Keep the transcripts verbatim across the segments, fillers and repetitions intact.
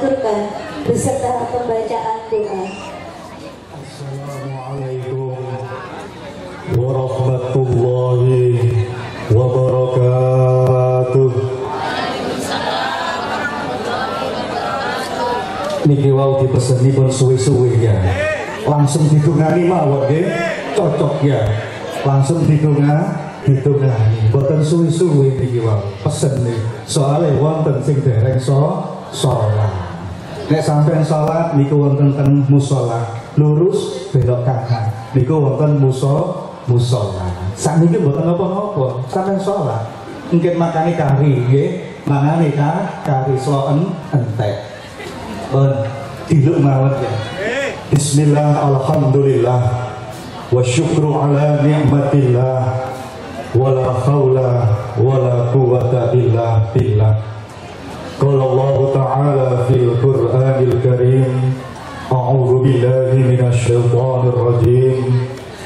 diaturkan beserta pembacaan doa. Assalamualaikum warahmatullahi wabarakatuh. Niki wau dipeseni pun suwe-suwe ya. Langsung didungani mawon nggih. Cocok ya. Langsung didunga, didungani. Boten suwe-suwe niki wau. Pesen nih. Soale wonten sing dereng so salat. Nek sampeyan salat niku wonten ten musala, lurus belok kanan. Niku wonten muso musala. Sakniki mboten napa-napa. Sampeyan salat. Mungkin makani kari nggih. Mangane ka kari sloen entek. Bon, diluk mawon ya. Bismillah, alhamdulillah, wa syukru ala ni'matillah, wa la hawla wa la quwwata illa billah. Qala Allah Ta'ala fil Qur'anil Karim, a'udzu billahi minasy syaithanir rajim.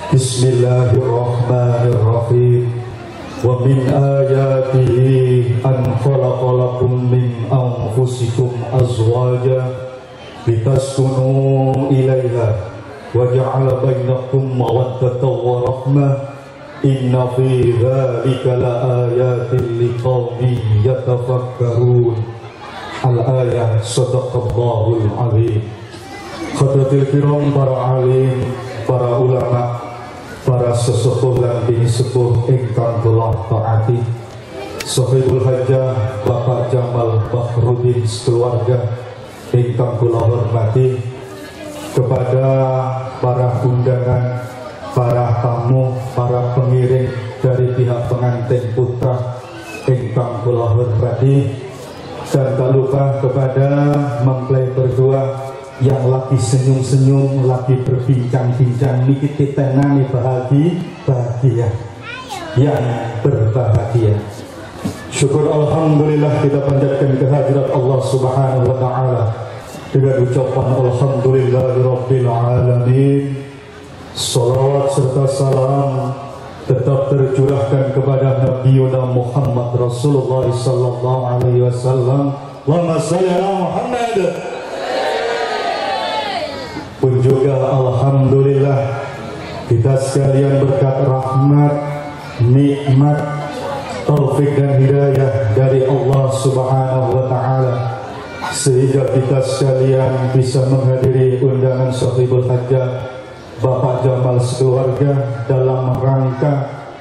Bismillahirrahmanirrahim. Wa min ayatihi an khalaqa lakum min anfusikum azwaja litaskunu ilaiha wa ja'ala bainakum mawaddatan wa rahmah inna fi dzalika laayatin liqaumin yatafakkarun. Al-ayah. Shadaqallahul azim. Hadratil kiram, para alim, para ulama, para sesepuh lan bini sepuh ingkang kula taati, Sohibul Hajjah Bapak Jamal Bakhrudin sekeluarga ingkang kula hormati, kepada para undangan, para tamu, para pengiring dari pihak pengantin putra ingkang kula hormati, dan tak lupa kepada mempelai berdua yang lagi senyum-senyum, lagi berbincang-bincang, niki titenani bahagia, bahagia, yang berbahagia. Syukur alhamdulillah kita panjatkan kehadirat Allah Subhanahu wa taala dengan ucapan alhamdulillahirabbil alamin. Salawat serta salam tetap tercurahkan kepada Nabi Muhammad Rasulullah sallallahu alaihi wasallam. Allahumma shalli ala Muhammad. Pun juga alhamdulillah kita sekalian berkat rahmat, nikmat, taufik dan hidayah dari Allah Subhanahu wa taala, sehingga kita sekalian bisa menghadiri undangan Sohibul Hajjah Bapak Jamal sekeluarga dalam rangka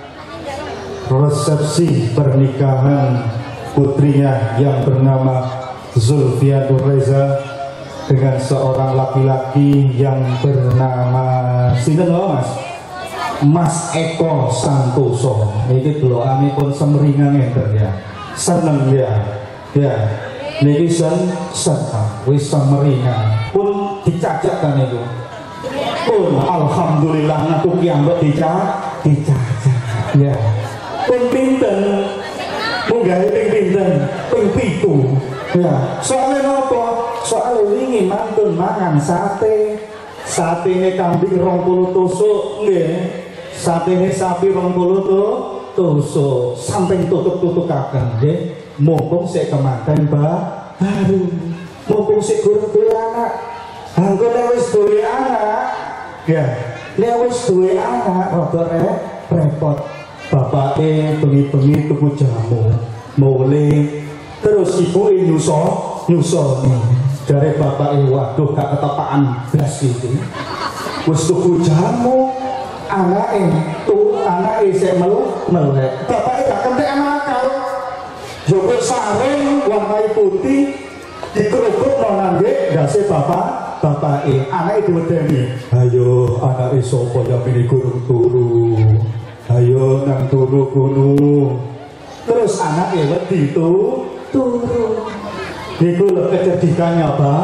resepsi pernikahan putrinya yang bernama Zulfiatur Reza dengan seorang laki-laki yang bernama sinten Mas? Mas Eko Santoso. Niki doane pun semringan ngeten ya. Seneng ya. Ya. Niki sen seneng wis semringan. Pun dicacak kan itu. Pun alhamdulillah ngaku kiambek dicacak, dicacak. Ya. Pun pinten. Munggah ping pinten? Ping pitu. Ya. Soale napa? Soal wingi mantun mangan sate, satene kambing rong puluh tusuk, nggih. Satene sapi rong puluh tusuk, samping tutuk-tutukaken nggih. Mumpung sik kemanten ba baru. Mumpung sik gurung duwe anak. Angko nek wis duwe anak, ya. Nek wis duwe anak rada repot. Bapake bengi-bengi tuku jamu, mulih terus ibuke nyuso, nyusoni. Dari bapak ini, waduh gak ketepaan blas gitu. Wis tuku jamu, anake tuh anake sik melek. Bapake gak kentek akal. Jogo sareng warna putih dikerupuk nang nggih ndase bapak bapake. Anake diwedeni. Ayo anake sapa yang ini gurung turu. Ayo nang turu kono. Terus anake wedi tuh turu. Itu kecerdikannya Pak.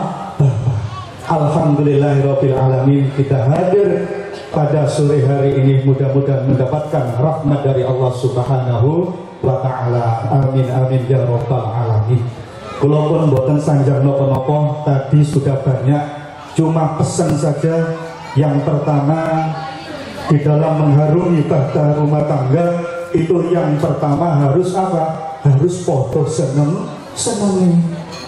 Alhamdulillahirabbil alamin, kita hadir pada sore hari ini mudah-mudahan mendapatkan rahmat dari Allah Subhanahu wa taala. Amin amin ya rabbal alamin. Kula pun mboten sanjang napa-napa, tadi sudah banyak, cuma pesan saja. Yang pertama, di dalam mengharumi tata rumah tangga itu yang pertama harus apa? Harus foto seneng seneng.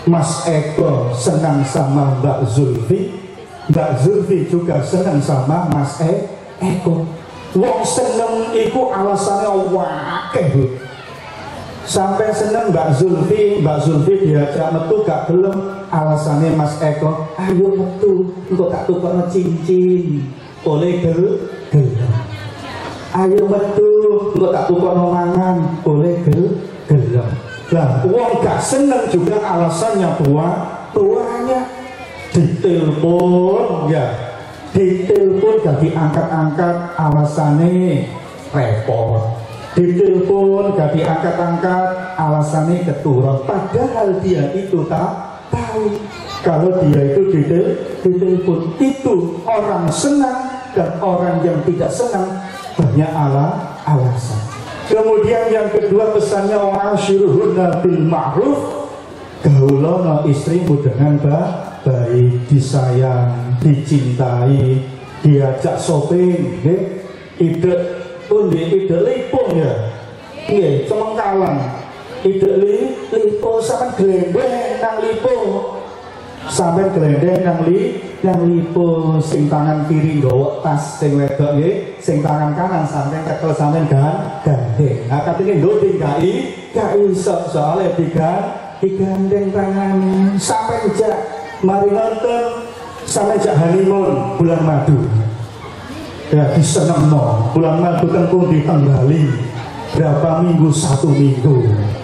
Mas Eko senang sama Mbak Zulfi, Mbak Zulfi juga senang sama Mas e Eko. Wong seneng iku alasannya wakeh Bu. Sampai seneng Mbak Zulfi, Mbak Zulfi diajak metu gak gelem, alasannya Mas Eko, ayo metu, engkau tak tukar cincin, oleh gel gelem. Ayo metu, engkau tak tukar mangan, oleh gel gelem. Lah, wong gak seneng juga alasannya tua, tuanya ditelepon ya, ditelepon gak diangkat-angkat, alasannya repot. Ditelepon gak diangkat-angkat, alasannya keturun. Padahal dia itu tak tahu kalau dia itu ditelepon. Itu orang senang dan orang yang tidak senang banyak ala alasan. Kemudian yang kedua pesannya wa'ashiruhunna bil ma'ruf, gaulono istrimu dengan baik, disayang, dicintai, diajak shopping, ide undi ide lipung ya, iya cemengkalan, ide li lipo sampai gelendeng nang lipo, sampai gelendeng nang li nang lipo, sing tangan kiri nggawa tas, sing wedok ya, sing tangan kanan sampai kekel sampai gan gandeng. Nah katanya ndoding kai kai sok soalnya digan digandeng tangan sampai jak mari nonton sampai jak honeymoon bulan madu. Ya diseneng no, bulan madu kan pun ditanggali berapa minggu, satu minggu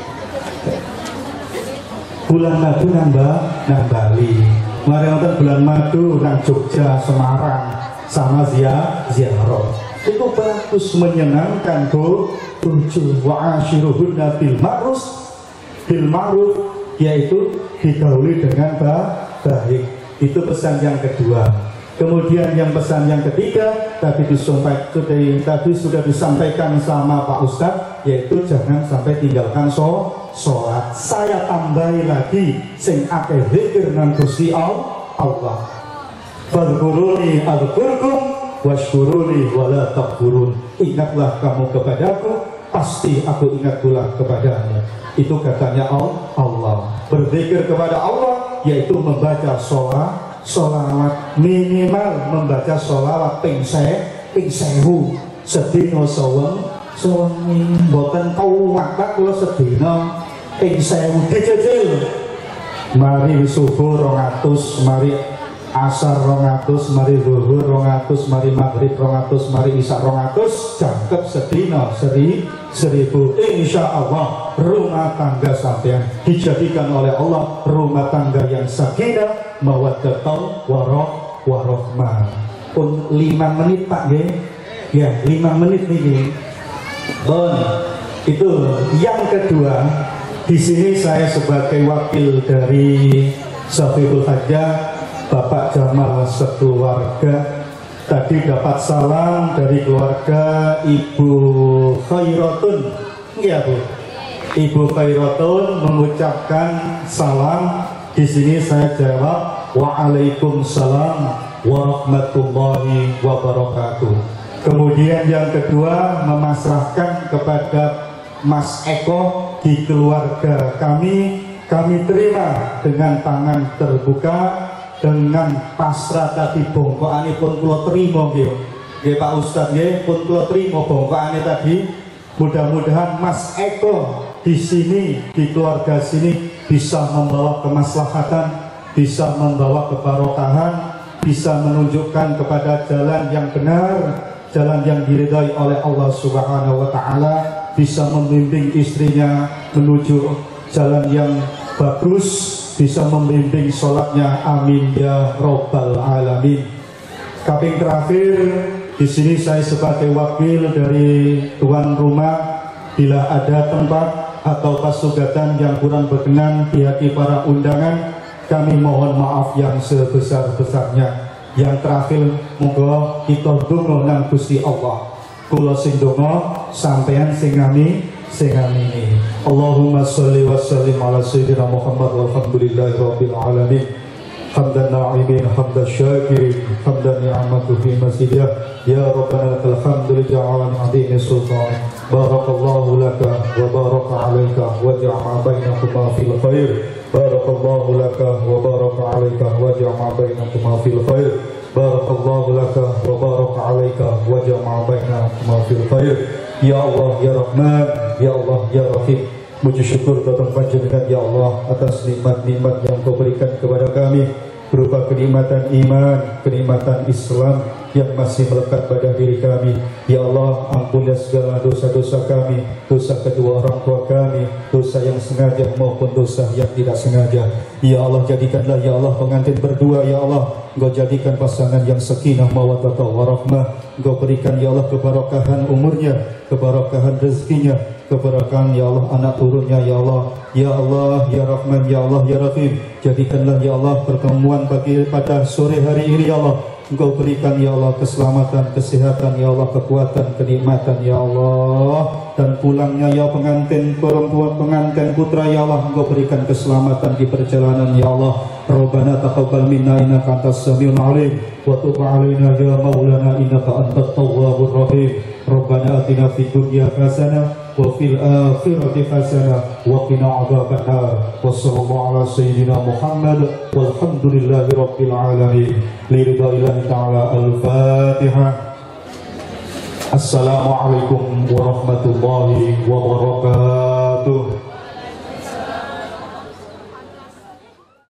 bulan madu nambah nang Bali, mari nonton bulan madu nang Jogja, Semarang sama zia ziarah itu bagus, menyenangkan tuh tujuh. Wa'ashiruhunna bil ma'ruf, bil ma'ruf yaitu digauli dengan baik, itu pesan yang kedua. Kemudian yang pesan yang ketiga tadi disampaikan, tadi sudah disampaikan sama Pak Ustadz, yaitu jangan sampai tinggalkan sholat. Saya tambahi lagi, sing akeh zikir nang Gusti Allah. Fadhkuruni adzkurkum washkuruni wala takfurun. Ingatlah kamu kepadaku, pasti aku ingat pula kepadamu. Itu katanya Allah. Berzikir kepada Allah yaitu membaca sholat. Sholawat minimal membaca sholawat ping se ping sewu sedina saweng suwengi, mboten kuwat kula sedina ping sewu dicicil. Mari subuh rong atus, mari asar rong atus, mari zuhur rong atus, mari maghrib rong atus, mari isya rong atus, jangkep sedina seri seribu. Insya Allah rumah tangga sampean dijadikan oleh Allah rumah tangga yang sakinah, mawaddah, warah, warahmah. Pun lima menit Pak ya, ya lima menit nih. Bon, itu yang kedua. Di sini saya sebagai wakil dari Safirul Hajjah, Bapak Jamal sekeluarga. Tadi dapat salam dari keluarga Ibu Khairatun, iya Bu. Ibu Khairatun mengucapkan salam. Di sini saya jawab waalaikumsalam warahmatullahi wabarakatuh. Kemudian yang kedua memasrahkan kepada Mas Eko di keluarga kami, kami terima dengan tangan terbuka, dengan pasrah. Tadi bongkoane pun kula terima nggih. Nggih Pak Ustadz nggih pun kula terima bongkoane tadi. Mudah-mudahan Mas Eko di sini, di keluarga sini bisa membawa kemaslahatan, bisa membawa kebarokahan, bisa menunjukkan kepada jalan yang benar, jalan yang diridhai oleh Allah Subhanahu wa taala, bisa membimbing istrinya menuju jalan yang bagus, bisa membimbing sholatnya, amin ya robbal alamin. Kaping terakhir di sini saya sebagai wakil dari tuan rumah, bila ada tempat atau pasugatan yang kurang berkenan di hati para undangan, kami mohon maaf yang sebesar-besarnya. Yang terakhir, moga kita donga nang Gusti Allah. Kula sing donga, sampean sing ngami, sing ngamini. Allahumma sholli wa sallim ala sayyidina Muhammad walhamdulillahi rabbil alamin. Hamdan na'imin, hamdan syakirin, hamdan ni'amatu fi masjidah. Ya Rabbana lakal hamdu li ja'alani adini sultan. Barakallahu laka wa baraka alaika wa ja'ala bainakuma fil khair. barakallahu laka wa baraka alaika wa jama'a bainakuma fil khair. Barakallahu laka wa baraka alaika wa jama'a bainakuma fil khair. Ya Allah ya Rahman, ya Allah ya Rahim, puji syukur datang panjenengan ya Allah atas nikmat-nikmat yang Kau berikan kepada kami, berupa kenikmatan iman, kenikmatan Islam yang masih melekat pada diri kami. Ya Allah, ampunilah segala dosa-dosa kami, dosa kedua orang tua kami, dosa yang sengaja maupun dosa yang tidak sengaja. Ya Allah, jadikanlah ya Allah pengantin berdua ya Allah, Engkau jadikan pasangan yang sakinah mawaddah warahmah. Engkau berikan ya Allah keberkahan umurnya, keberkahan rezekinya, keberkahan ya Allah anak turunnya ya Allah. Ya Allah ya Rahman ya Allah ya Rahim, jadikanlah ya Allah pertemuan bagi pada sore hari ini ya Allah, Engkau berikan ya Allah keselamatan, kesehatan ya Allah, kekuatan, kenikmatan ya Allah, dan pulangnya ya pengantin perempuan, pengantin putra ya Allah, Engkau berikan keselamatan di perjalanan ya Allah. Rabbana taqabbal minna innaka antas samiul alim wa tub alaina ya maulana innaka antat tawwabur rahim. Rabbana atina fid dunya hasanah wa fil akhirati hasanah wa qina adzabannar. Wa sallallahu ala sayyidina Muhammad walhamdulillahi rabbil alamin. Liridaillahi ta'ala al-Fatihah. Assalamualaikum warahmatullahi wabarakatuh.